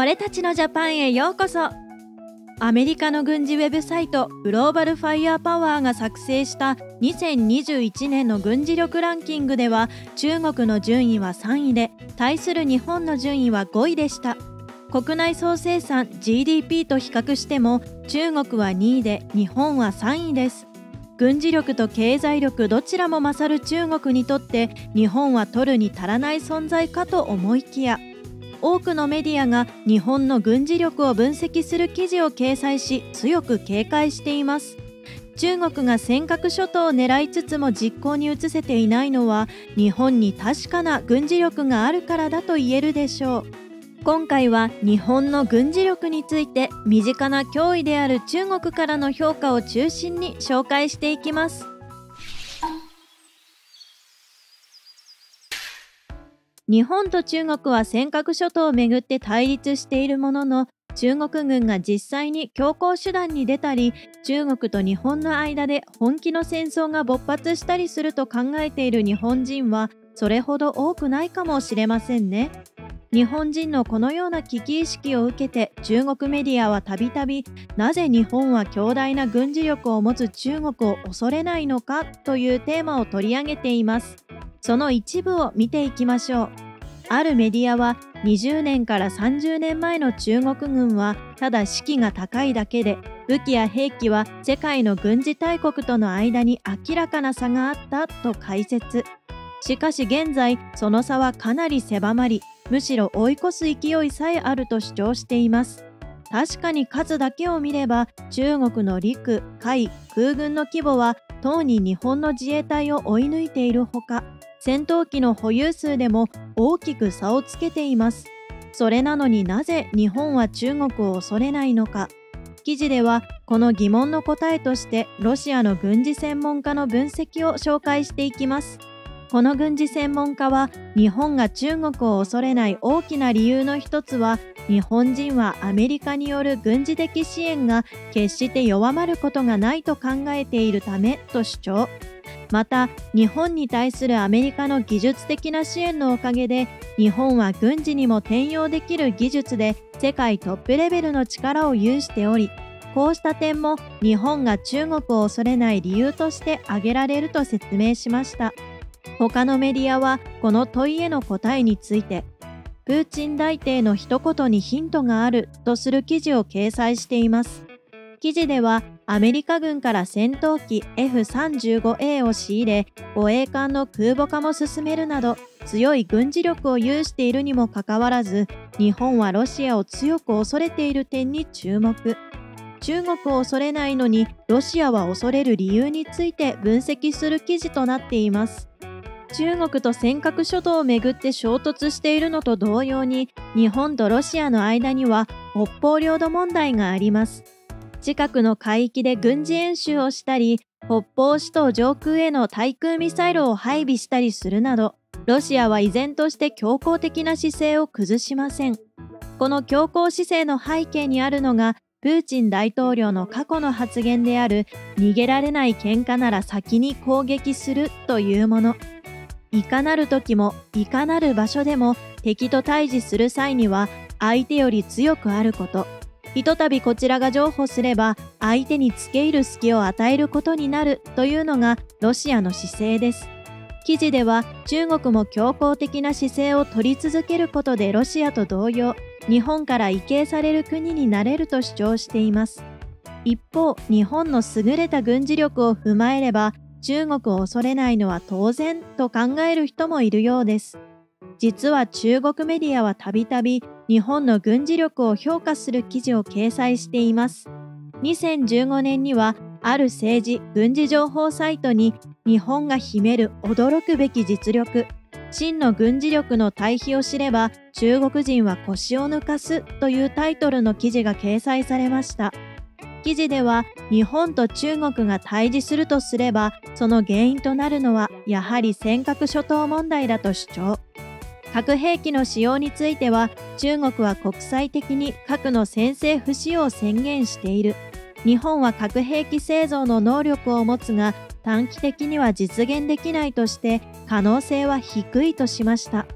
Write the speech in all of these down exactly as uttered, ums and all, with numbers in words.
俺たちのジャパンへようこそ。アメリカの軍事ウェブサイトグローバルファイアーパワーが作成したにせんにじゅういちねんの軍事力ランキングでは、中国の順位はさんいで、対する日本の順位はごいでした。国内総生産 ジーディーピー と比較しても、中国はにいで日本はさんいです。軍事力と経済力どちらも勝る中国にとって、日本は取るに足らない存在かと思いきや、多くのメディアが日本の軍事力を分析する記事を掲載し、強く警戒しています。中国が尖閣諸島を狙いつつも実行に移せていないのは、日本に確かな軍事力があるからだと言えるでしょう。今回は日本の軍事力について、身近な脅威である中国からの評価を中心に紹介していきます。日本と中国は尖閣諸島をめぐって対立しているものの、中国軍が実際に強硬手段に出たり、中国と日本の間で本気の戦争が勃発したりすると考えている日本人は、それほど多くないかもしれませんね。日本人のこのような危機意識を受けて、中国メディアはたびたび、なぜ日本は強大な軍事力を持つ中国を恐れないのかというテーマを取り上げています。その一部を見ていきましょう。あるメディアは、にじゅうねんからさんじゅうねんまえの中国軍はただ士気が高いだけで、武器や兵器は世界の軍事大国との間に明らかな差があったと解説。しかし現在、その差はかなり狭まり、むしろ追い越す勢いさえあると主張しています。確かに数だけを見れば、中国の陸、海、空軍の規模はとうに日本の自衛隊を追い抜いているほか、戦闘機の保有数でも大きく差をつけています。それなのになぜ日本は中国を恐れないのか。記事ではこの疑問の答えとしてロシアの軍事専門家の分析を紹介していきます。この軍事専門家は、日本が中国を恐れない大きな理由の一つは、日本人はアメリカによる軍事的支援が決して弱まることがないと考えているためと主張。また、日本に対するアメリカの技術的な支援のおかげで、日本は軍事にも転用できる技術で世界トップレベルの力を有しており、こうした点も日本が中国を恐れない理由として挙げられると説明しました。他のメディアはこの問いへの答えについて、プーチン大帝の一言にヒントがあるとする記事を掲載しています。記事では、アメリカ軍から戦闘機 エフさんじゅうごエー を仕入れ、護衛艦の空母化も進めるなど、強い軍事力を有しているにもかかわらず、日本はロシアを強く恐れている点に注目。中国を恐れないのに、ロシアは恐れる理由について分析する記事となっています。中国と尖閣諸島をめぐって衝突しているのと同様に、日本とロシアの間には北方領土問題があります。近くの海域で軍事演習をしたり、北方四島上空への対空ミサイルを配備したりするなど、ロシアは依然として強硬的な姿勢を崩しません。この強硬姿勢の背景にあるのが、プーチン大統領の過去の発言である、逃げられない喧嘩なら先に攻撃するというもの。いかなる時も、いかなる場所でも敵と対峙する際には、相手より強くあること。ひとたびこちらが譲歩すれば、相手に付け入る隙を与えることになるというのがロシアの姿勢です。記事では、中国も強硬的な姿勢を取り続けることでロシアと同様、日本から畏敬される国になれると主張しています。一方、日本の優れた軍事力を踏まえれば、中国を恐れないのは当然と考える人もいるようです。実は中国メディアはたびたび日本の軍事力を評価する記事を掲載しています。にせんじゅうごねんにはある政治・軍事情報サイトに日本が秘める驚くべき実力、真の軍事力の対比を知れば中国人は腰を抜かすというタイトルの記事が掲載されました。記事では日本と中国が対峙するとすればその原因となるのはやはり尖閣諸島問題だと主張。核兵器の使用については中国は国際的に核の先制不使用を宣言している。日本は核兵器製造の能力を持つが短期的には実現できないとして可能性は低いとしました。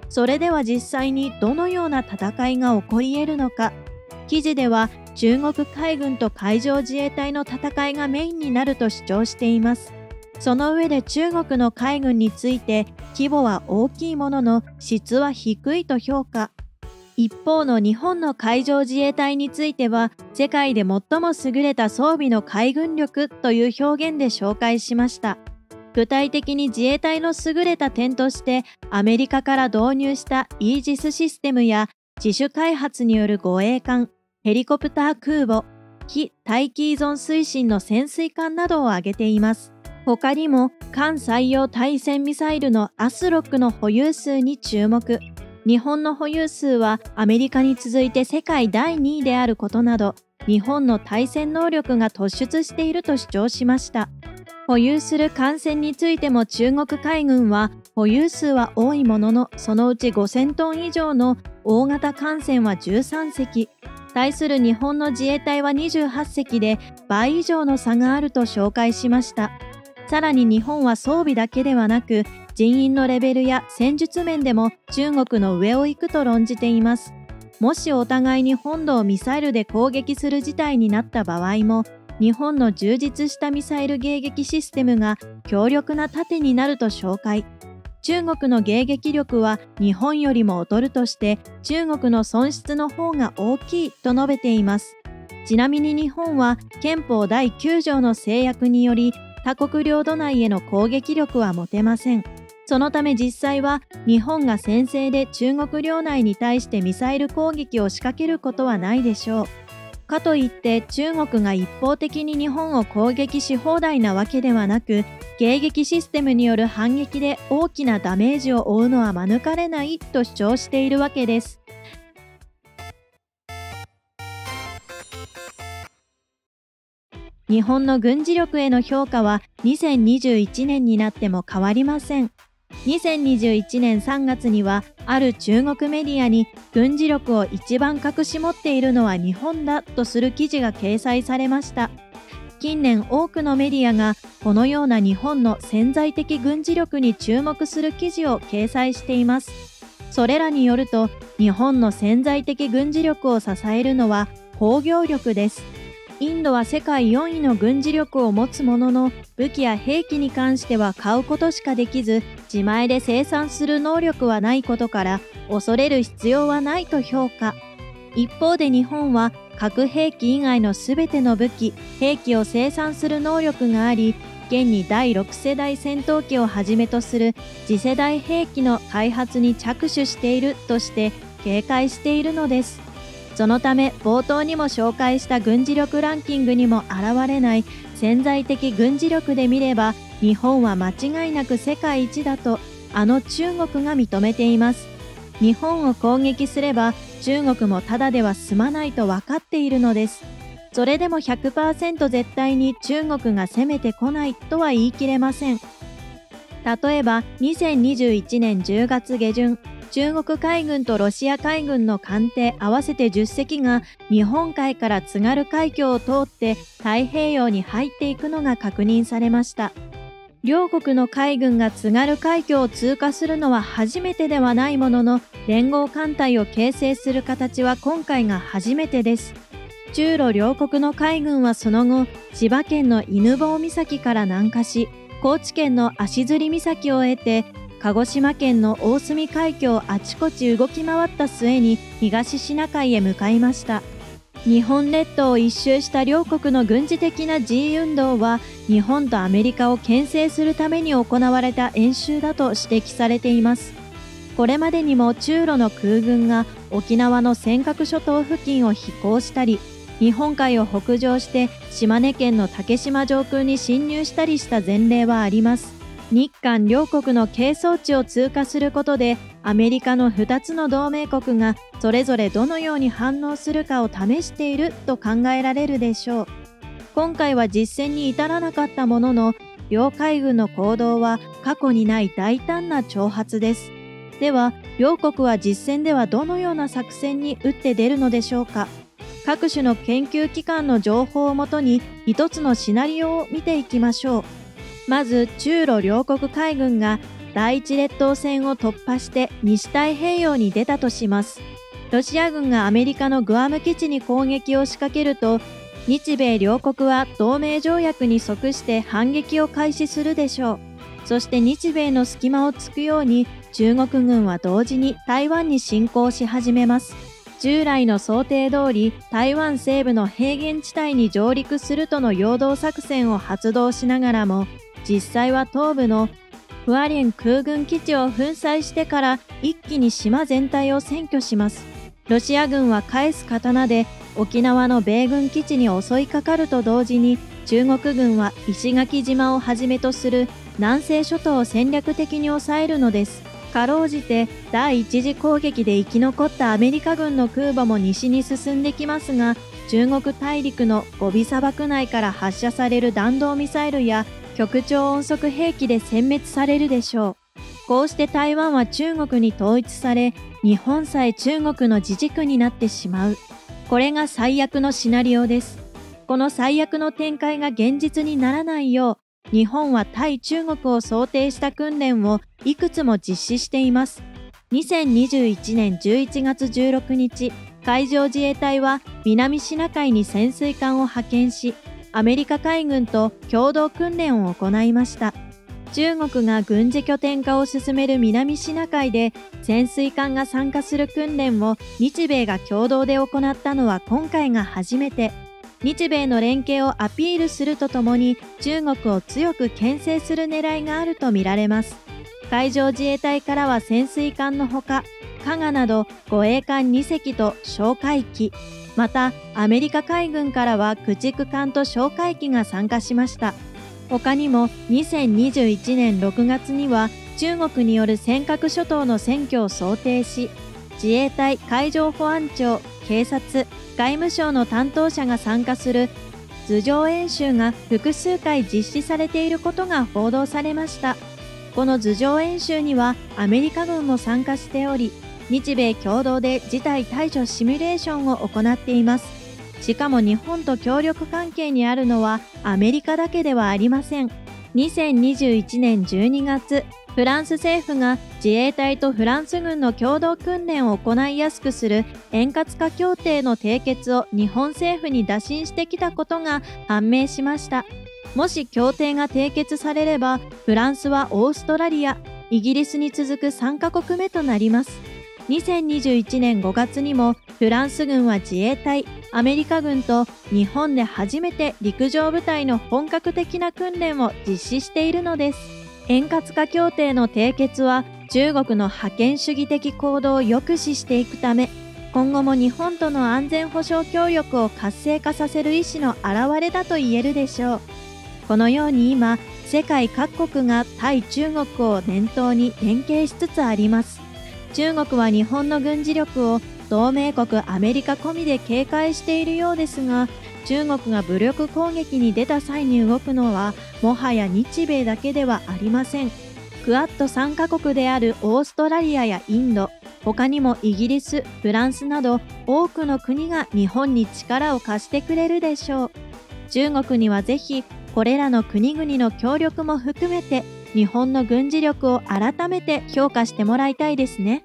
それでは実際にどのような戦いが起こり得るのか。記事では中国海軍と海上自衛隊の戦いがメインになると主張しています。その上で中国の海軍について規模は大きいものの質は低いと評価。一方の日本の海上自衛隊については世界で最も優れた装備の海軍力という表現で紹介しました。具体的に自衛隊の優れた点としてアメリカから導入したイージスシステムや自主開発による護衛艦、ヘリコプター空母、非大気依存推進の潜水艦などを挙げています。他にも艦採用対戦ミサイルのアスロックの保有数に注目。日本の保有数はアメリカに続いて世界だいにいであることなど、日本の対戦能力が突出していると主張しました。保有する艦船についても中国海軍は保有数は多いものの、そのうちごせんトン以上の大型艦船はじゅうさんせき、対する日本の自衛隊はにじゅうはっせきで倍以上の差があると紹介しました。さらに日本は装備だけではなく、人員のレベルや戦術面でも中国の上を行くと論じています。もしお互いに本土をミサイルで攻撃する事態になった場合も、日本の充実したミサイル迎撃システムが強力な盾になると紹介。中国の迎撃力は日本よりも劣るとして、中国の損失の方が大きいと述べています。ちなみに日本は憲法だいきゅうじょうの制約により、他国領土内への攻撃力は持てません。そのため実際は日本が先制で中国領内に対してミサイル攻撃を仕掛けることはないでしょう。かといって中国が一方的に日本を攻撃し放題なわけではなく、迎撃システムによる反撃で大きなダメージを負うのは免れないと主張しているわけです。日本の軍事力への評価はにせんにじゅういちねんになっても変わりません。にせんにじゅういちねんさんがつにはある中国メディアに軍事力を一番隠し持っているのは日本だとする記事が掲載されました。近年多くのメディアがこのような日本の潜在的軍事力に注目する記事を掲載しています。それらによると日本の潜在的軍事力を支えるのは工業力です。インドは世界よんいの軍事力を持つものの、武器や兵器に関しては買うことしかできず、自前で生産する能力はないことから、恐れる必要はないと評価。一方で日本は核兵器以外のすべての武器、兵器を生産する能力があり、現にだいろくせだい戦闘機をはじめとする次世代兵器の開発に着手しているとして警戒しているのです。そのため冒頭にも紹介した軍事力ランキングにも現れない潜在的軍事力で見れば、日本は間違いなく世界一だとあの中国が認めています。日本を攻撃すれば中国もただでは済まないと分かっているのです。それでも ひゃくパーセント 絶対に中国が攻めてこないとは言い切れません。例えばにせんにじゅういちねんじゅうがつげじゅん、中国海軍とロシア海軍の艦艇合わせてじゅっせきが日本海から津軽海峡を通って太平洋に入っていくのが確認されました。両国の海軍が津軽海峡を通過するのは初めてではないものの、連合艦隊を形成する形は今回が初めてです。中ロ両国の海軍はその後、千葉県の犬吠岬から南下し、高知県の足摺岬を得て、鹿児島県の大隅海峡をあちこち動き回った末に東シナ海へ向かいました。日本列島を一周した両国の軍事的な示威運動は、日本とアメリカを牽制するために行われた演習だと指摘されています。これまでにも中ロの空軍が沖縄の尖閣諸島付近を飛行したり、日本海を北上して島根県の竹島上空に侵入したりした前例はあります。日韓両国の係争地を通過することで、アメリカのふたつの同盟国がそれぞれどのように反応するかを試していると考えられるでしょう。今回は実戦に至らなかったものの、両海軍の行動は過去にない大胆な挑発です。では、両国は実戦ではどのような作戦に打って出るのでしょうか。各種の研究機関の情報をもとに一つのシナリオを見ていきましょう。まず中ロ両国海軍が第一列島線を突破して西太平洋に出たとします。ロシア軍がアメリカのグアム基地に攻撃を仕掛けると、日米両国は同盟条約に即して反撃を開始するでしょう。そして日米の隙間を突くように中国軍は同時に台湾に侵攻し始めます。従来の想定通り台湾西部の平原地帯に上陸するとの陽動作戦を発動しながらも、実際は東部のフアリェン空軍基地を粉砕してから一気に島全体を占拠します。ロシア軍は返す刀で沖縄の米軍基地に襲いかかると同時に、中国軍は石垣島をはじめとする南西諸島を戦略的に抑えるのです。かろうじて第一次攻撃で生き残ったアメリカ軍の空母も西に進んできますが、中国大陸のゴビ砂漠内から発射される弾道ミサイルや極超音速兵器で殲滅されるでしょう。こうして台湾は中国に統一され、日本さえ中国の自治区になってしまう。これが最悪のシナリオです。この最悪の展開が現実にならないよう、日本は対中国を想定した訓練をいくつも実施しています。にせんにじゅういちねんじゅういちがつじゅうろくにち、海上自衛隊は南シナ海に潜水艦を派遣し、アメリカ海軍と共同訓練を行いました。中国が軍事拠点化を進める南シナ海で潜水艦が参加する訓練を日米が共同で行ったのは今回が初めて、日米の連携をアピールするとともに中国を強く牽制する狙いがあるとみられます。海上自衛隊からは潜水艦のほか、加賀など護衛艦にせきと哨戒機、またアメリカ海軍からは駆逐艦と哨戒機が参加しました。他にもにせんにじゅういちねんろくがつには中国による尖閣諸島の占拠を想定し、自衛隊、海上保安庁、警察、外務省の担当者が参加する図上演習が複数回実施されていることが報道されました。この図上演習にはアメリカ軍も参加しており、日米共同で事態対処シミュレーションを行っています。しかも日本と協力関係にあるのはアメリカだけではありません。にせんにじゅういちねんじゅうにがつ、フランス政府が自衛隊とフランス軍の共同訓練を行いやすくする円滑化協定の締結を日本政府に打診してきたことが判明しました。もし協定が締結されれば、フランスはオーストラリア、イギリスに続くさんかこくめとなります。にせんにじゅういちねんごがつにもフランス軍は自衛隊、アメリカ軍と日本で初めて陸上部隊の本格的な訓練を実施しているのです。円滑化協定の締結は中国の覇権主義的行動を抑止していくため、今後も日本との安全保障協力を活性化させる意思の表れだと言えるでしょう。このように今、世界各国が対中国を念頭に連携しつつあります。中国は日本の軍事力を同盟国アメリカ込みで警戒しているようですが、中国が武力攻撃に出た際に動くのはもはや日米だけではありません。クアッドさんかこくであるオーストラリアやインド、他にもイギリス、フランスなど多くの国が日本に力を貸してくれるでしょう。中国にはぜひこれらの国々の協力も含めて日本の軍事力を改めて評価してもらいたいですね。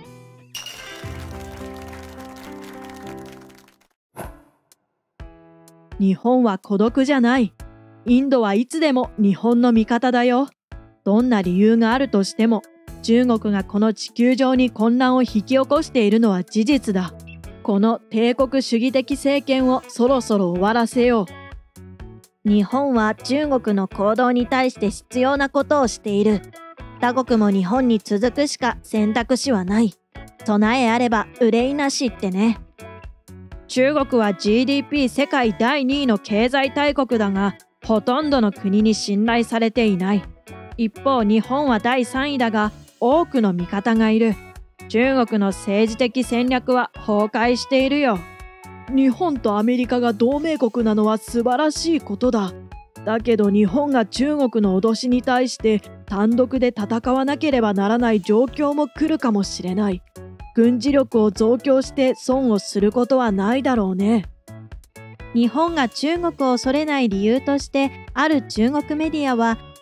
日本は孤独じゃない。インドはいつでも日本の味方だよ。どんな理由があるとしても、中国がこの地球上に混乱を引き起こしているのは事実だ。この帝国主義的政権をそろそろ終わらせよう。 日本は中国の行動に対して必要なことをしている。他国も日本に続くしか選択肢はない。備えあれば憂いなしってね。 中国は ジーディーピー 世界だいにいの経済大国だが、ほとんどの国に信頼されていない。一方、日本はだいさんいだが、多くの味方がいる。中国の政治的戦略は崩壊しているよ。日本とアメリカが同盟国なのは素晴らしいことだ。だけど日本が中国の脅しに対して単独で戦わなければならない状況も来るかもしれない。軍事力を増強して損をすることはないだろうね。 日本が中国を恐れない理由として、ある中国メディアは、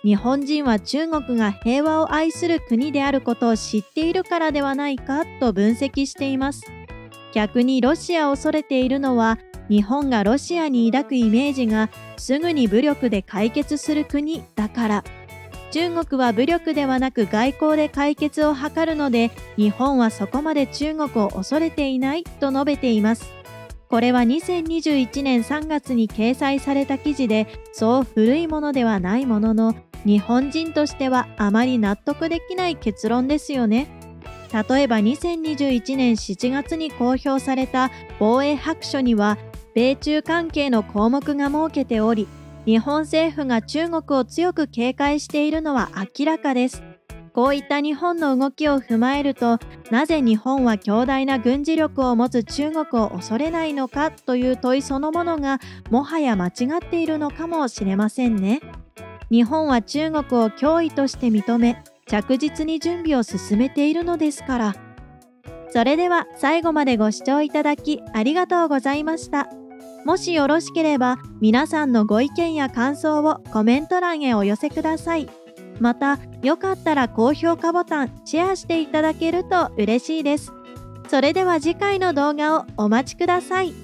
日本人は中国が平和を愛する国であることを知っているからではないかと分析しています。逆にロシアを恐れているのは、日本がロシアに抱くイメージがすぐに武力で解決する国だから。中国は武力ではなく外交で解決を図るので、日本はそこまで中国を恐れていないと述べています。これはにせんにじゅういちねんさんがつに掲載された記事で、そう古いものではないものの、日本人としてはあまり納得できない結論ですよね。例えばにせんにじゅういちねんしちがつに公表された防衛白書には、米中関係の項目が設けており、日本政府が中国を強く警戒しているのは明らかです。こういった日本の動きを踏まえると、なぜ日本は強大な軍事力を持つ中国を恐れないのかという問いそのものがもはや間違っているのかもしれませんね。日本は中国を脅威として認め、着実に準備を進めているのですから。それでは最後までご視聴いただきありがとうございました。もしよろしければ皆さんのご意見や感想をコメント欄へお寄せください。また、よかったら高評価ボタン、シェアしていただけると嬉しいです。それでは次回の動画をお待ちください。